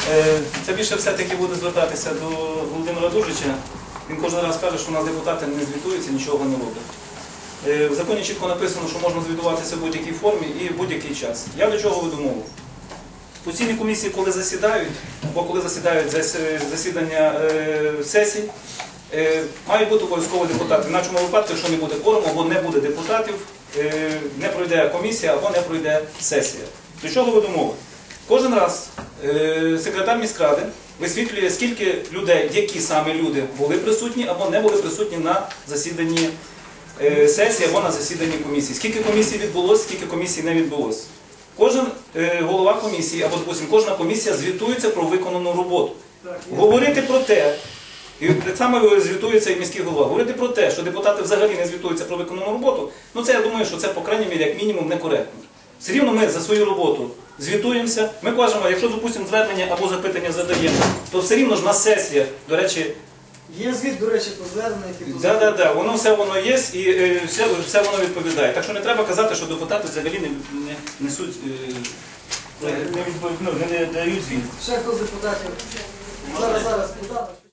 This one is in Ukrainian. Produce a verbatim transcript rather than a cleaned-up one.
Це більше все-таки буде звертатися до Володимира Дужича. Він кожен раз каже, що у нас депутати не звітуються, нічого не роблять. В законі чітко написано, що можна звітуватися в будь-якій формі і в будь-який час. Я до чого веду мову? Постійні комісії, коли засідають, або коли засідають засідання сесій, мають бути обов'язково депутати. В нашому випадку, якщо не буде кворуму, або не буде депутатів, не пройде комісія, або не пройде сесія. До чого веду мову? Кожен раз секретар міськради висвітлює, скільки людей, які саме люди були присутні або не були присутні на засіданні сесії або на засіданні комісії. Скільки комісій відбулося, скільки комісій не відбулося. Кожен голова комісії, або, допустимо, кожна комісія звітується про виконану роботу. Говорити про те, і так само звітується і міський голова, говорити про те, що депутати взагалі не звітуються про виконану роботу, ну це, я думаю, що це, по крайній мірі, як мінімум, некоректно. Все рівно ми за свою роботу звітуємося. Ми кажемо, якщо, допустимо, звернення або запитання задаємо, то все рівно ж на сесіях, до речі... Є звіт, до речі, по зверненнях і по Так, так, так, воно все воно є і е, все, все воно відповідає. Так що не треба казати, що депутати взагалі не, не несуть, е, не, відповідь, ну, не дають звіт. Ще хто з депутатів? Зараз, зараз, подав.